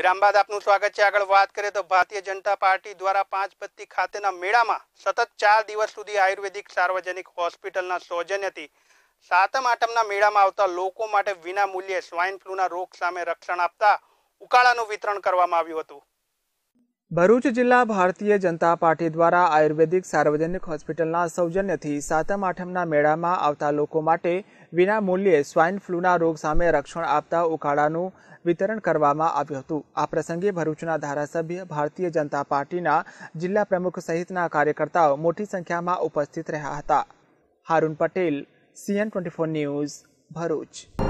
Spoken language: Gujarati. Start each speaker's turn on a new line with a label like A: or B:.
A: વિરામ બાદ આપનું સ્વાગત છે। આગળ વાત કરીએ તો ભારતીય જનતા પાર્ટી દ્વારા પાંચબત્તી ખાતેના મેળામાં સતત 4 દિવસ સુધી આયુર્વેદિક સાર્વજનિક હોસ્પિટલના સૌજન્યથી સાતમ આઠમના મેળામાં આવતા લોકો માટે વિના મૂલ્યે સ્વાઇન ફ્લૂના રોગ સામે રક્ષણ આપતા ઉકાળાનું વિતરણ કરવામાં આવ્યું હતું। ભરૂચ જિલ્લા ભારતીય જનતા પાર્ટી દ્વારા આયુર્વેદિક સાર્વજનિક હોસ્પિટલના સૌજન્યથી સાતમ આઠમના મેળામાં આવતા લોકો માટે વિના મૂલ્યે સ્વાઇન ફ્લૂના રોગ સામે રક્ષણ આપતા ઉકાળાનું વિતરણ કરવામાં આવ્યું હતું। આ પ્રસંગે ભરૂચના ધારાસભ્ય, ભારતીય જનતા પાર્ટીના જિલ્લા પ્રમુખ સહિતના કાર્યકર્તાઓ મોટી સંખ્યામાં ઉપસ્થિત રહ્યા હતા। Haroon Patel, CN24 news, Bharuch.